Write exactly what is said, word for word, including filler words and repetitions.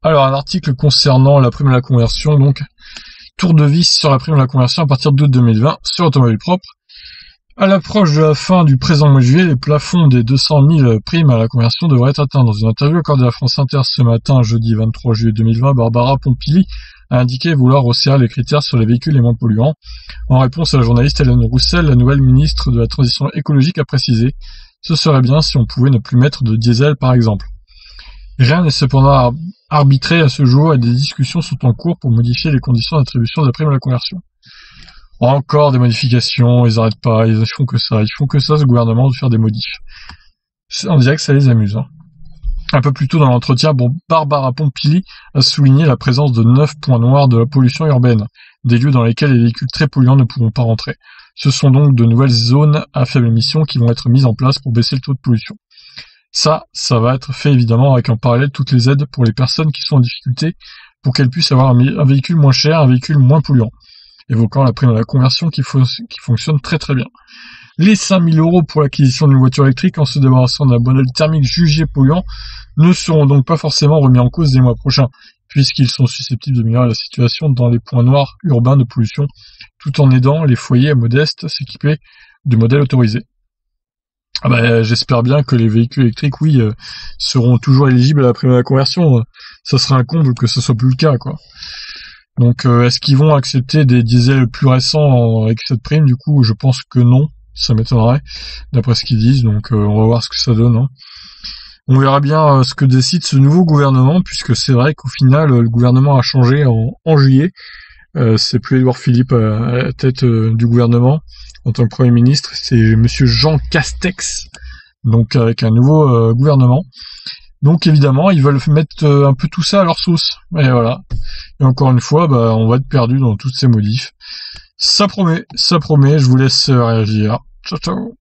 Alors, un article concernant la prime à la conversion, donc, tour de vis sur la prime à la conversion à partir d'août deux mille vingt sur Automobile Propre. À l'approche de la fin du présent mois de juillet, les plafonds des deux cent mille primes à la conversion devraient être atteints. Dans une interview accordée à France Inter ce matin, jeudi vingt-trois juillet deux mille vingt, Barbara Pompili a indiqué vouloir resserrer les critères sur les véhicules les moins polluants. En réponse à la journaliste Hélène Roussel, la nouvelle ministre de la Transition écologique a précisé « Ce serait bien si on pouvait ne plus mettre de diesel par exemple ». Rien n'est cependant arbitré à ce jour et des discussions sont en cours pour modifier les conditions d'attribution de la prime à la conversion. Encore des modifications, ils arrêtent pas, ils font que ça, ils font que ça ce gouvernement de faire des modifs. On dirait que ça les amuse. Hein. Un peu plus tôt dans l'entretien, bon, Barbara Pompili a souligné la présence de neuf points noirs de la pollution urbaine, des lieux dans lesquels les véhicules très polluants ne pourront pas rentrer. Ce sont donc de nouvelles zones à faible émission qui vont être mises en place pour baisser le taux de pollution. Ça, ça va être fait évidemment avec en parallèle toutes les aides pour les personnes qui sont en difficulté pour qu'elles puissent avoir un véhicule moins cher, un véhicule moins polluant. Évoquant la prime à la conversion qui, fo- qui fonctionne très très bien. Les cinq mille euros pour l'acquisition d'une voiture électrique en se débarrassant d'un modèle thermique jugé polluant ne seront donc pas forcément remis en cause des mois prochains, puisqu'ils sont susceptibles d'améliorer la situation dans les points noirs urbains de pollution, tout en aidant les foyers modestes à s'équiper de modèles autorisés. Ah bah, j'espère bien que les véhicules électriques, oui, euh, seront toujours éligibles à la prime à la conversion. Ça serait un comble que ce soit plus le cas, quoi. Donc, euh, est-ce qu'ils vont accepter des diesels plus récents avec cette prime? Du coup, je pense que non. Ça m'étonnerait, d'après ce qu'ils disent. Donc, euh, on va voir ce que ça donne. Hein. On verra bien euh, ce que décide ce nouveau gouvernement, puisque c'est vrai qu'au final, euh, le gouvernement a changé en, en juillet. Euh, c'est plus Édouard Philippe à, à la tête euh, du gouvernement en tant que Premier ministre. C'est Monsieur Jean Castex, donc avec un nouveau euh, gouvernement. Donc évidemment, ils veulent mettre euh, un peu tout ça à leur sauce. Et voilà. Et encore une fois, bah, on va être perdu dans toutes ces modifs. Ça promet, ça promet, je vous laisse réagir. Ciao, ciao.